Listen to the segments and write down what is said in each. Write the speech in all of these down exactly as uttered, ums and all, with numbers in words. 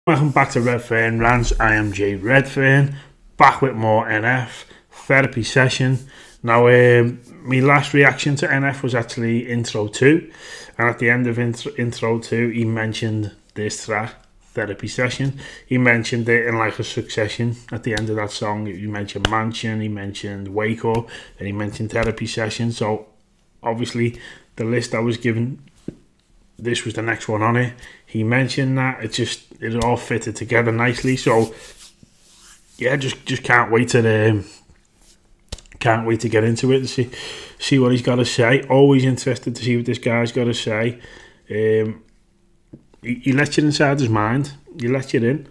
Welcome back to Redfern Rants. I am Jay Redfern, back with more N F therapy session. Now, um, my last reaction to N F was actually intro two, and at the end of intro, intro two, he mentioned this track, therapy session. He mentioned it in like a succession. At the end of that song, he mentioned Mansion, he mentioned Wake Up, and he mentioned therapy session. So, obviously, the list I was given, this was the next one on it. He mentioned that it just it all fitted together nicely. So yeah, just just can't wait to um, can't wait to get into it and see see what he's got to say. Always interested to see what this guy's got to say. Um, he, he lets you inside his mind. He lets you in.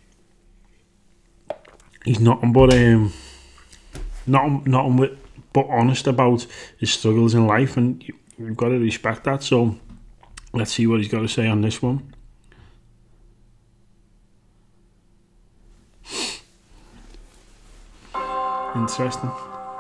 He's nothing but um, nothing nothing but, but honest about his struggles in life, and you, you've got to respect that. So let's see what he's got to say on this one. Interesting.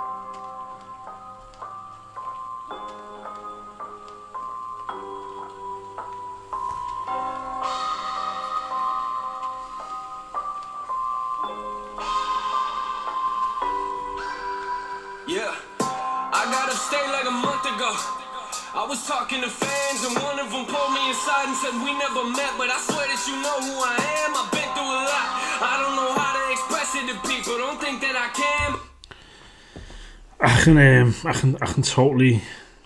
Yeah, I got upstate like a month ago. I was talking to fans and one of them pulled me aside and said we never met, but I swear that you know who I am. I've been through a lot. I don't know how to express it to people. Don't think that I can. I can, um, I can, I can totally,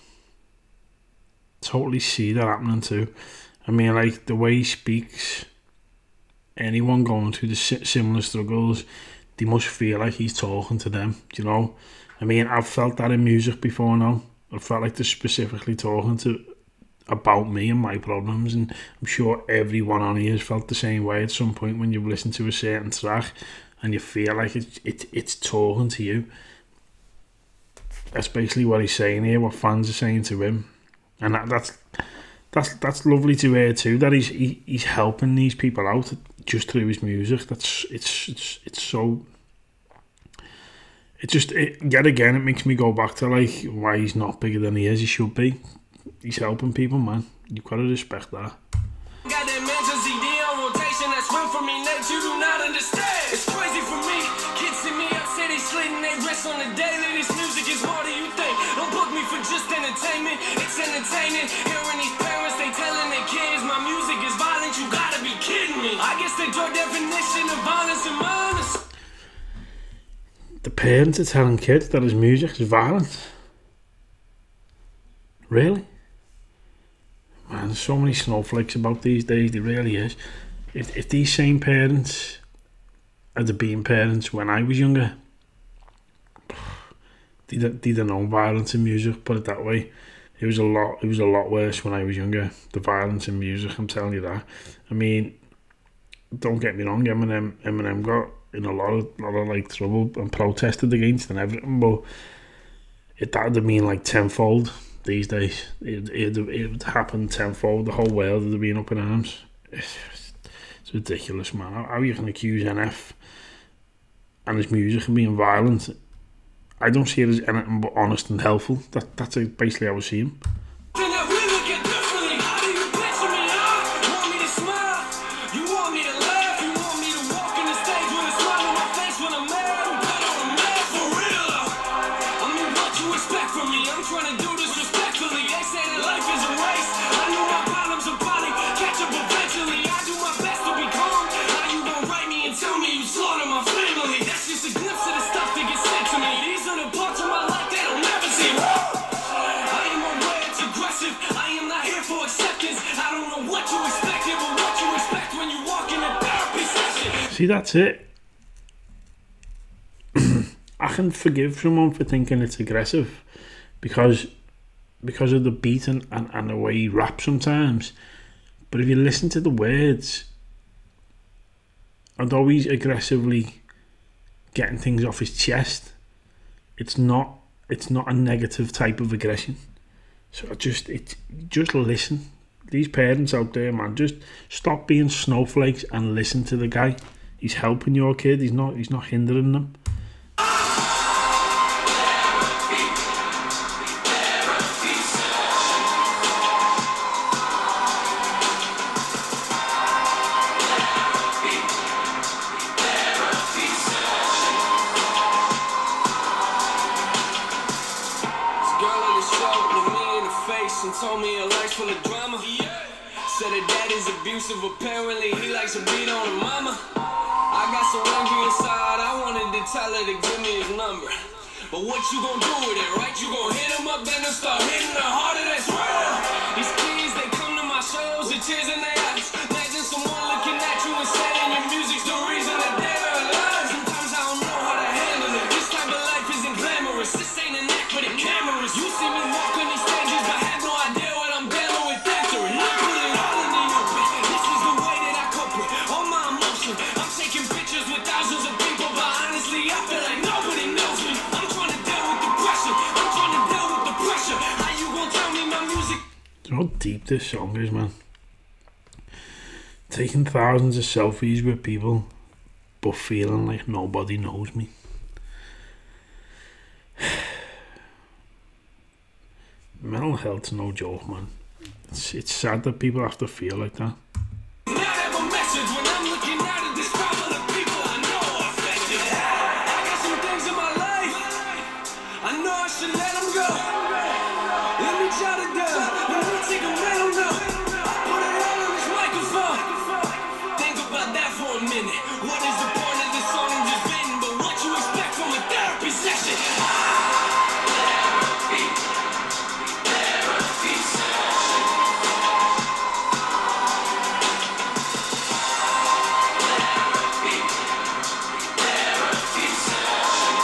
totally see that happening too. I mean, like the way he speaks, anyone going through the similar struggles, they must feel like he's talking to them. You know, I mean, I've felt that in music before now. I felt like they're specifically talking to about me and my problems, and I'm sure everyone on here has felt the same way at some point when you've listened to a certain track and you feel like it's it, it's talking to you. That's basically what he's saying here, what fans are saying to him, and that, that's that's that's lovely to hear too. That he's he, he's helping these people out just through his music. That's it's it's it's so. It just it, yet again it makes me go back to like why he's not bigger than he is. He should be. He's helping people, man. You've got to respect that. Got that mental C D on rotation that's real for me, Nate. You do not understand. It's crazy for me. Kids see me up, say they slitting they wrists on the daily. This music is more than you think. Don't book me for just entertainment. It's entertaining. Hearing these parents, they telling their kids my music is violent. You gotta be kidding me. I guess the drug definition of violence in mine is. The parents are telling kids that his music is violent. Really? Man, there's so many snowflakes about these days, there really is. If, if these same parents had been parents when I was younger, they'd, they'd have known violence in music, put it that way. It was a lot it was a lot worse when I was younger, the violence in music, I'm telling you that. I mean, don't get me wrong, Eminem, Eminem got in a lot of, lot of like trouble and protested against and everything, but it that would have been like tenfold. These days, it, it, it would happen tenfold. The whole world would have been up in arms. It's, it's ridiculous, man. How, how you can accuse N F and his music of being violent? I don't see it as anything but honest and helpful. That That's basically how I see him. See, that's it. I can forgive someone for thinking it's aggressive because because of the beat and, and, and the way he raps sometimes. But if you listen to the words, although he's aggressively getting things off his chest, it's not it's not a negative type of aggression. So just it just listen. These parents out there, man, just stop being snowflakes and listen to the guy. He's helping your kid. He's not. He's not hindering them. told me a life's full of drama. Said her daddy's abusive, apparently he likes a beat on her mama. I got so angry inside, I wanted to tell her to give me his number. But what you gon' do with it, right? You gon' hit him up, then he'll start hitting her harder, that's real. These kids, they come to my shows with tears in their eyes. Imagine someone looking at you and saying your music's the reason that they're alive. Sometimes I don't know how to handle it. This type of life isn't glamorous. This ain't an act for the cameras. You see me walk on these stages, but have no idea what I'm dealing with after it. I put it all in the open. This is the way that I cope with all my emotion. I'm taking pictures with thousands of people, but honestly, I feel like nobody knows me. I'm trying to deal with the pressure. I'm trying to deal with the pressure. How you gon' tell me my music? Do you know how deep this song is, man? Taking thousands of selfies with people, but feeling like nobody knows me. Mental health's no joke, man. It's, it's sad that people have to feel like that. Not have a message when I'm looking out at this crowd full of people I know are affected. I got some things in my life I know I should let them go. Let me jot it down. Let me take a mental note. Put it all on this microphone. Think about that for a minute. What is the point of this song I'm just written? But what you expect from a therapy session? Therapy. Therapy session. Therapy. Therapy session.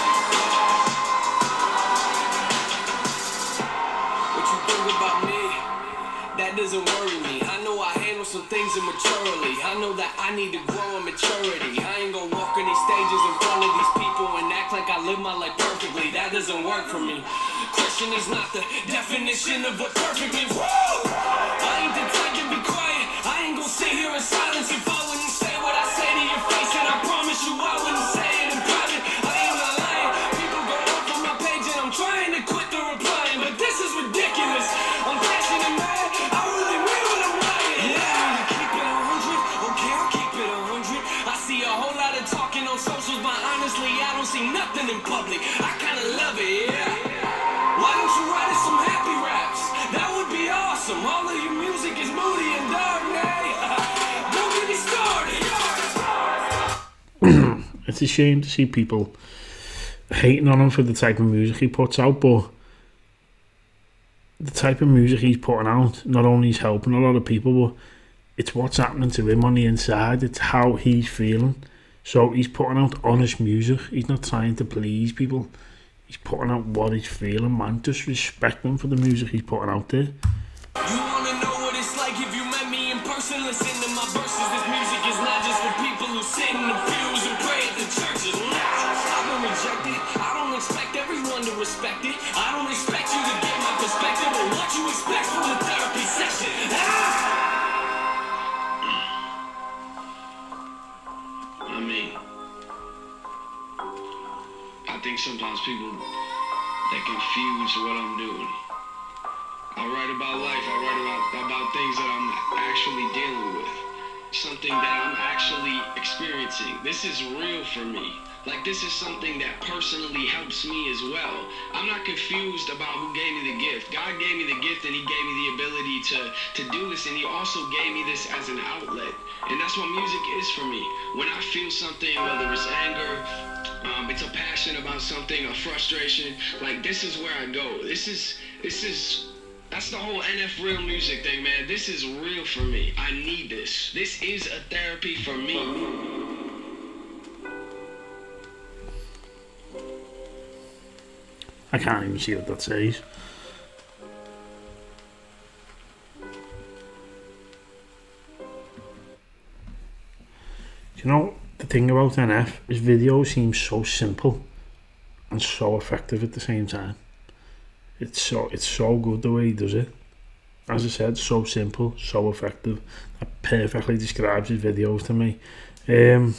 What you think about me? That doesn't worry me. I know I handle some things immaturely. I know that I need to grow in maturity. I ain't gonna walk on these stages in front of these people and act like I live my life perfectly. That doesn't work for me. Christian is not the definition of what perfect means. Woo! I ain't the type to be quiet. I ain't gonna sit here in silence if I wouldn't say what I say to your face. And I promise you I wouldn't say it in private. I ain't not lying. People go up on my page and I'm trying to quit the replying, but this is ridiculous. I'm passionate, man. I really mean what I'm writing. Yeah, keep it one hundred. Okay, I'll keep it one hundred. I see a whole lot of talking on socials, but honestly, I don't see nothing in public. I kinda love it, yeah. Why don't you write us some happy raps? That would be awesome. All of your music is moody and dark, nay. Don't get me started. It's a shame to see people hating on him for the type of music he puts out, but the type of music he's putting out, not only is helping a lot of people, but it's what's happening to him on the inside. It's how he's feeling. So he's putting out honest music. He's not trying to please people. He's putting out what he's feeling, man. Just respect him for the music he's putting out there. You wanna know what it's like if you met me in person? Listen to my verses. This music is not just for people who sit in the pews and pray at the churches. Nah, I've been rejected. I don't expect everyone to respect it. I don't expect you to get my perspective, but what you expect from the therapy session? Ah! I mean, I think sometimes people, they confuse what I'm doing. I write about life, I write about, about things that I'm actually dealing with. Something that I'm actually experiencing. This is real for me. Like, this is something that personally helps me as well. I'm not confused about who gave me the gift. God gave me the gift and he gave me the ability to, to do this, and he also gave me this as an outlet. And that's what music is for me. When I feel something, whether it's anger, um, it's a passion about something, a frustration, like, this is where I go. This is, this is, that's the whole N F Real music thing, man. This is real for me. I need this. This is a therapy for me. I can't even see what that says. Do you know, the thing about N F, his video seems so simple and so effective at the same time. It's so it's so good the way he does it. As I said, so simple, so effective. That perfectly describes his videos to me. Um,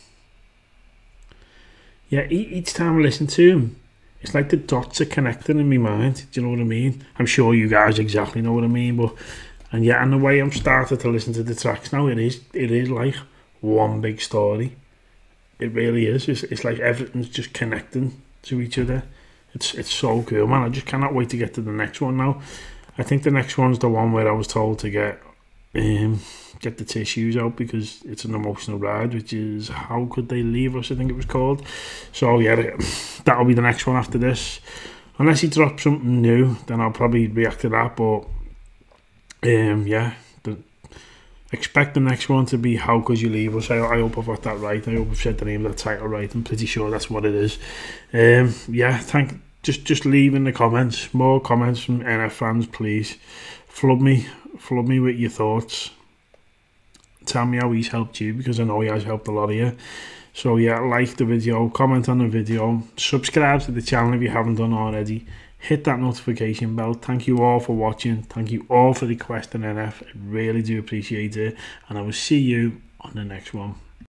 yeah, each time I listen to him, it's like the dots are connecting in my mind. Do you know what I mean? I'm sure you guys exactly know what I mean. But and yeah, and the way I'm starting to listen to the tracks now, it is it is like one big story. It really is. It's, it's like everything's just connecting to each other. It's it's so cool, man. I just cannot wait to get to the next one now. I think the next one's the one where I was told to get um, get the tissues out because it's an emotional ride, which is How Could They Leave Us, I think it was called. So yeah, that'll be the next one after this. Unless he drops something new, then I'll probably react to that. But um, yeah, the, expect the next one to be How Could You Leave Us. I, I hope I've got that right. I hope I've said the name of the title right. I'm pretty sure that's what it is. Um, yeah, thank. Just just leave in the comments. More comments from N F fans, please. Flood me, flood me with your thoughts. Tell me how he's helped you, because I know he has helped a lot of you. So yeah, like the video, comment on the video, subscribe to the channel if you haven't done already. Hit that notification bell. Thank you all for watching. Thank you all for requesting N F. I really do appreciate it. And I will see you on the next one.